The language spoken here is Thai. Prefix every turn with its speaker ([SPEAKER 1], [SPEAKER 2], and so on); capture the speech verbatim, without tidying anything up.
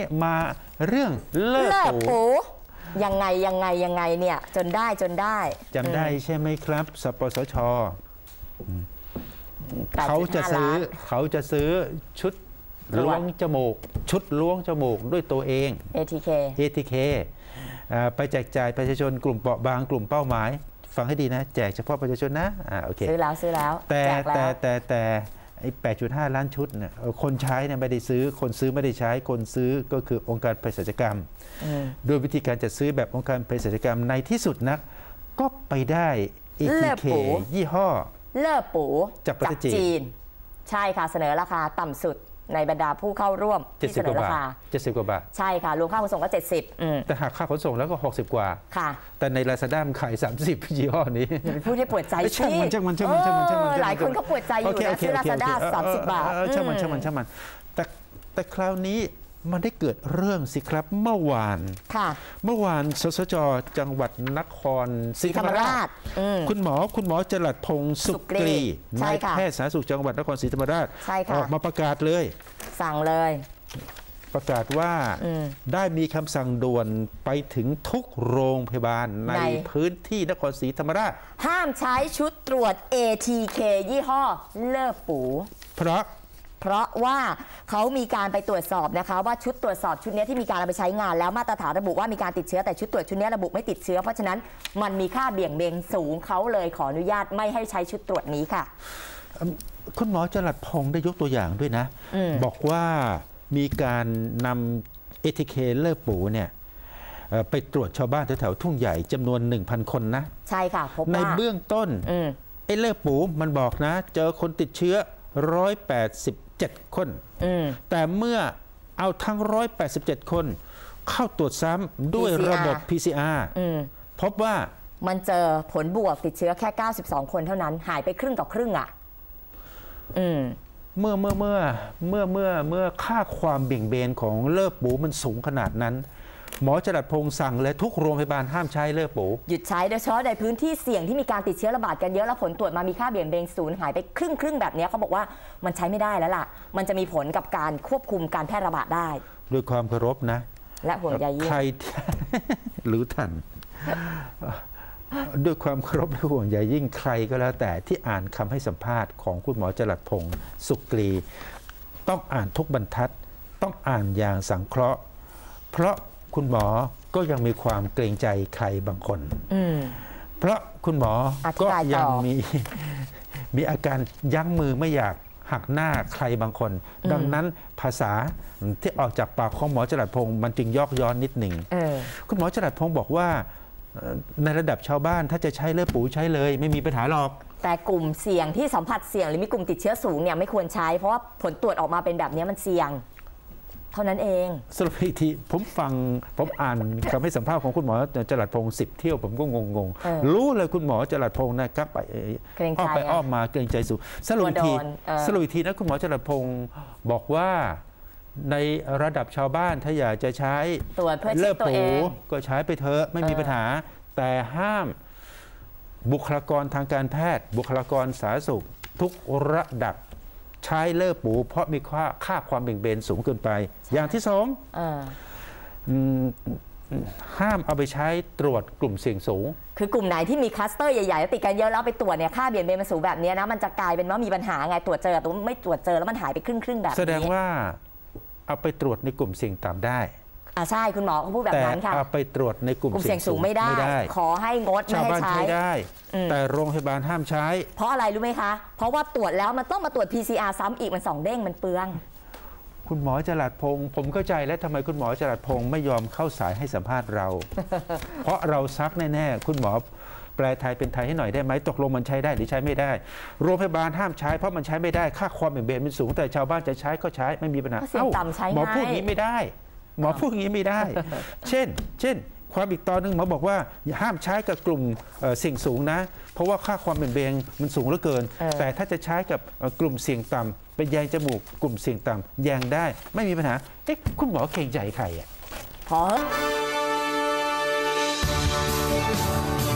[SPEAKER 1] มาเรื่องเลิกปู
[SPEAKER 2] ยังไงยังไงยังไงเนี่ยจนได้จนได้
[SPEAKER 1] จำได้ใช่ไหมครับสปสชเขาจะซื้อเขาจะซื้อชุดล้วงจมูกชุดล้วงจมูกด้วยตัวเอง
[SPEAKER 2] เอ ที เค
[SPEAKER 1] เอ ที เค ไปแจกจ่ายประชาชนกลุ่มเปราะบางกลุ่มเป้าหมายฟังให้ดีนะแจกเฉพาะประชาชนนะอ่าโอเค
[SPEAKER 2] ซื้อแล้วซื้อแล้ว
[SPEAKER 1] แต่แต่แต่แต่ไอ้ แปดจุดห้า ล้านชุดเนี่ยคนใช้เนี่ยไม่ได้ซื้อคนซื้อไม่ได้ใช้คนซื้อก็คือองค์การเภสัชกรรมโดยวิธีการจัดซื้อแบบองค์การเภสัชกรรมในที่สุดนักก็ไปได้ เอ ที เค ยี่ห้อ
[SPEAKER 2] เล่อปู
[SPEAKER 1] จากประเทศจีน
[SPEAKER 2] ใช่ค่ะเสนอราคาต่ำสุดในบรรดาผู้เข้าร่วมที่เสนอราคา
[SPEAKER 1] เจ็ดสิบกว่าบาท
[SPEAKER 2] ใช่ค่ะรวมค่าขนส่งก็เจ็ดสิบ
[SPEAKER 1] แต่หากค่าขนส่งแล้วก็หกสิบกว่า
[SPEAKER 2] ค่ะ
[SPEAKER 1] แต่ใน Lazada ขายสามสิบยี่ห้อนี้
[SPEAKER 2] พูดให้ปวดใจ
[SPEAKER 1] ช่างมันช่างมันช่างมันช่างมันช่างมัน
[SPEAKER 2] หลายคนเขาปวดใจอยู่นะซื้อ Lazada สามสิบบาท
[SPEAKER 1] ช่างมันช่างมันช่างมันแต่แต่คราวนี้มันได้เกิดเรื่องสิครับเมื่อวาน
[SPEAKER 2] ค่ะ
[SPEAKER 1] เมื่อวานสสจจังหวัดนครศรีธรรมราชคุณหมอคุณหมอจรัสพงศ์สุกรีนายแพทย์สาธารณสุขจังหวัดนครศรีธรรมราชออกมาประกาศเลย
[SPEAKER 2] สั่งเลย
[SPEAKER 1] ประกาศว่าได้มีคำสั่งด่วนไปถึงทุกโรงพยาบาลในพื้นที่นครศรีธรรมราช
[SPEAKER 2] ห้ามใช้ชุดตรวจ เอ ที เค ยี่ห้อเล่อปู
[SPEAKER 1] เพราะ
[SPEAKER 2] เพราะว่าเขามีการไปตรวจสอบนะคะว่าชุดตรวจสอบชุดนี้ที่มีการเอาไปใช้งานแล้วมาตรฐานระบุว่ามีการติดเชื้อแต่ชุดตรวจชุดนี้ระบุไม่ติดเชื้อเพราะฉะนั้นมันมีค่าเบี่ยงเบนสูงเขาเลยขออนุญาตไม่ให้ใช้ชุดตรวจนี้ค่ะ
[SPEAKER 1] คุณหมอจรัสพงศ์ได้ยกตัวอย่างด้วยนะบอกว่ามีการนำ เอ ที เค เล่อปูเนี่ยไปตรวจชาวบ้านแถวๆทุ่งใหญ่จำนวน หนึ่งพัน คนนะ
[SPEAKER 2] ใช่ค่ะพบว่า
[SPEAKER 1] ในเบื้องต้นไอ้เล่อปูมันบอกนะเจอคนติดเชื้อหนึ่งร้อยแปดสิบเจ็ดคนแต่เมื่อเอาทั้งหนึ่งร้อยแปดสิบเจ็ดคนเข้าตรวจซ้ำด้วยระบบ พี ซี อาร์ พบว่า
[SPEAKER 2] มันเจอผลบวกติดเชื้อแค่เก้าสิบสองคนเท่านั้นหายไปครึ่งต่อครึ่งอ่ะ
[SPEAKER 1] เมื่อเมื่อเมื่อเมื่อเมื่อเมื่อค่าความเบี่ยงเบนของเล่อปูมันสูงขนาดนั้นหมอจรัสพงศ์สั่งเลยทุกโรงพยาบาลห้ามใช้เล่อปู
[SPEAKER 2] หยุดใช้โดยเฉพาะในพื้นที่เสี่ยงที่มีการติดเชื้อระบาดกันเยอะแล้วผลตรวจมามีค่าเบี่ยงเบนศูนย์หายไปครึ่งครึ่งแบบนี้เขาบอกว่ามันใช้ไม่ได้แล้วล่ะมันจะมีผลกับการควบคุมการแพร่ระบาดได้
[SPEAKER 1] ด้วยความเคารพนะ
[SPEAKER 2] และห่วงใยยิ่ง
[SPEAKER 1] ใครหรือท่านด้วยความเคารพและห่วงใยยิ่งใครก็แล้วแต่ที่อ่านคำให้สัมภาษณ์ของคุณหมอจรัสพงศ์สุกรีต้องอ่านทุกบรรทัดต้องอ่านอย่างสังเคราะห์เพราะคุณหมอก็ยังมีความเกรงใจใครบางคนเพราะคุณหมอก็ยังมีมีอาการยั้งมือไม่อยากหักหน้าใครบางคนดังนั้นภาษาที่ออกจากปากของหมอจรัสพงศ์มันจึงยอกย้อนนิดหนึ่งคุณหมอจรัสพงศ์บอกว่าในระดับชาวบ้านถ้าจะใช้เลือดปูใช้เลยไม่มีปัญหาหรอก
[SPEAKER 2] แต่กลุ่มเสี่ยงที่สัมผัสเสี่ยงหรือมีกลุ่มติดเชื้อสูงเนี่ยไม่ควรใช้เพราะว่าผลตรวจออกมาเป็นแบบนี้มันเสี่ยงเท่านั้นเอง
[SPEAKER 1] สรุปอีกทีผมฟังผมอ่านคำให้สัมภาษณ์ของคุณหมอจรัสพงศ์สิบเที่ยวผมก็งงๆรู้เลยคุณหมอจรัสพงศ์นะครับไปอ้อมไปอ้อมมาเกรงใจสูงสรุปอีกทีสรุปอีกทีนะคุณหมอจรัสพงศ์บอกว่าในระดับชาวบ้านถ้าอยากจะใช้
[SPEAKER 2] เลือดปู
[SPEAKER 1] ก็ใช้ไปเถอะไม่มีปัญหาแต่ห้ามบุคลากรทางการแพทย์บุคลากรสาธารณสุขทุกระดับใช้เลือดปูเพราะมีค่าค่าความเบี่ยงเบนสูงเกินไปอย่างที่สองห้ามเอาไปใช้ตรวจกลุ่มเสี่ยงสูง
[SPEAKER 2] คือกลุ่มไหนที่มีคลัสเตอร์ใหญ่ๆติดกันเยอะแล้วไปตรวจเนี่ยค่าเบี่ยงเบนมันสูงแบบนี้นะมันจะกลายเป็นว่ามีปัญหาไงตรวจเจอแต่ไม่ตรวจเจอแล้วมันหายไปครึ่งๆแบบนี้
[SPEAKER 1] แสดงว่าเอาไปตรวจในกลุ่มเสี่ยงต่ำได้
[SPEAKER 2] อ่าใช่คุณหมอเขาพูดแบบนั้นค่ะ
[SPEAKER 1] แต่เอาไปตรวจในกลุ่มเสี่ยงสูงไม่ได้
[SPEAKER 2] ขอให้งดไม่ให้ใช้
[SPEAKER 1] ได้แต่โรงพยาบาลห้ามใช้
[SPEAKER 2] เพราะอะไรรู้ไหมคะเพราะว่าตรวจแล้วมันต้องมาตรวจ พี ซี อาร์ ซ้ำอีกมันสองเด้งมันเปลือง
[SPEAKER 1] คุณหมอจรัสพงศ์ผมเข้าใจแล้วทำไมคุณหมอจรัสพงศ์ไม่ยอมเข้าสายให้สัมภาษณ์เรา เพราะเราซักแน่ๆคุณหมอแปลไทยเป็นไทยให้หน่อยได้ไหมตกลงมันใช้ได้หรือใช้ไม่ได้โรงพยาบาลห้ามใช้เพราะมันใช้ไม่ได้ค่าความเบี่ยงเบนมันสูงแต่ชาวบ้านจะใช้ก็ใช้ไม่มีปัญหา
[SPEAKER 2] เอ้า
[SPEAKER 1] หมอพูดอย่างนี้ไม่ได้หมอพูดอย่างนี้ไม่ได้เช่นเช่นความอีกตอนหนึ่งหมอบอกว่าห้ามใช้กับกลุ่มเสี่ยงสูงนะเพราะว่าค่าความเบี่ยงเบนมันสูงเหลือเกินแต่ถ้าจะใช้กับกลุ่มเสี่ยงต่ำเป็นแยงจมูกกลุ่มเสี่ยงต่ำแยงได้ไม่มีปัญหาเอ๊ะคุณหมอเกรงใจใครอ่ะ
[SPEAKER 2] พอ